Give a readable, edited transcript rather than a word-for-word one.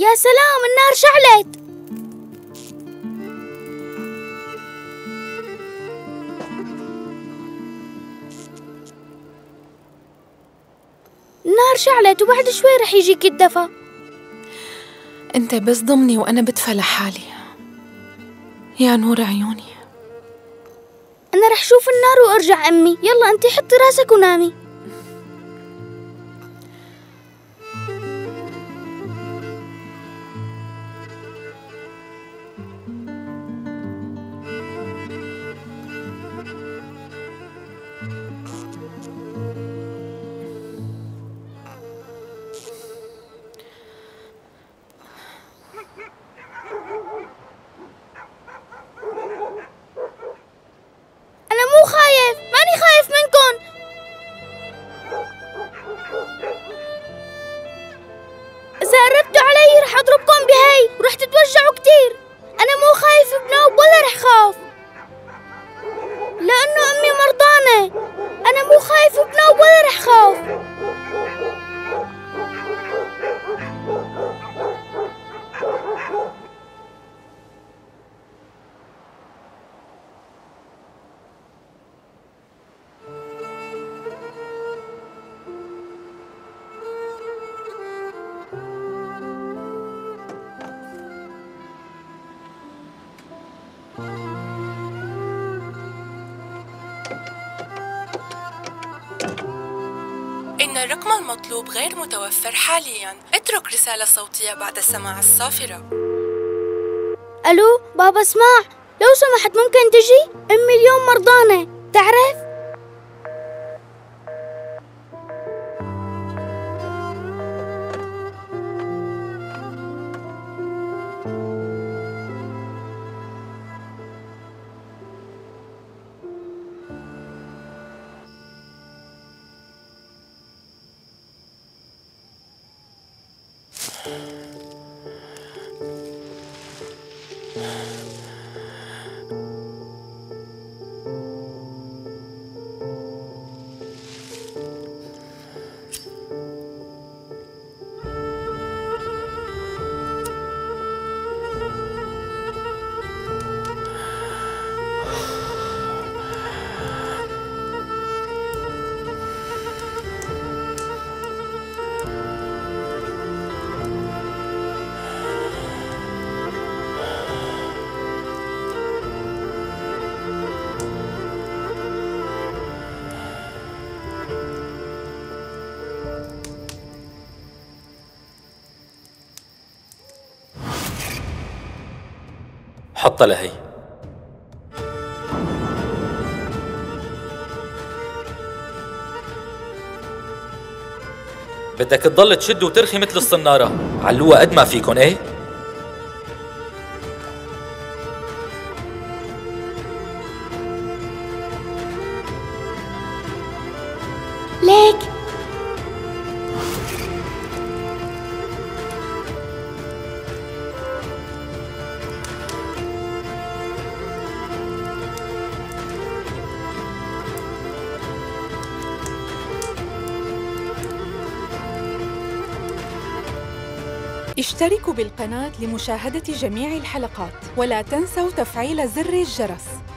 يا سلام، النار شعلت. النار شعلت وبعد شوي رح يجيك الدفا. انت بس ضمني وانا بدفى لحالي يا نور عيوني. انا رح شوف النار وارجع امي. يلا انتي حطي راسك ونامي. أنا مو خايف، ماني خايف منكن. إذا قربتوا علي رح أضربكم بهي ورح تتوجعوا كتير. أنا مو خايف بنوب ولا رح خاف، لأنه أمي مرضانة. أنا مو خايف بنوب ولا رح خاف. إن الرقم المطلوب غير متوفر حالياً. اترك رسالة صوتية بعد سماع الصافرة. ألو بابا، اسمع لو سمحت ممكن تجي؟ أمي اليوم مرضانة تعرف؟ حطها لهي. بدك تضل تشد وترخي مثل الصنارة. علوها قد ما فيكن. ايه ليك اشتركوا بالقناة لمشاهدة جميع الحلقات، ولا تنسوا تفعيل زر الجرس.